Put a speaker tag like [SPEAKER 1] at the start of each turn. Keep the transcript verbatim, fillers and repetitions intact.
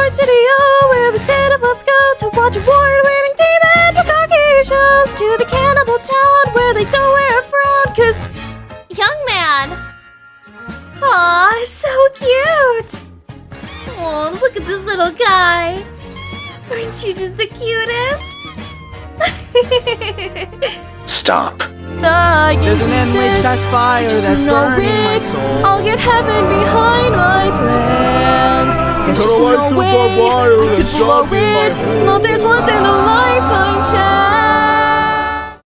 [SPEAKER 1] Studio, where the stand-up-ups go to watch award-winning T V and Bukkake shows, to the cannibal town where they don't wear a frown, cause young man. Aw, so cute. Oh, look at this little guy. Aren't you just the cutest?
[SPEAKER 2] Stop.
[SPEAKER 3] There's an endless trash fire that's burning my soul.
[SPEAKER 1] I'll get heaven behind my friend. And just no way I could blow it. Not this once in a lifetime chance.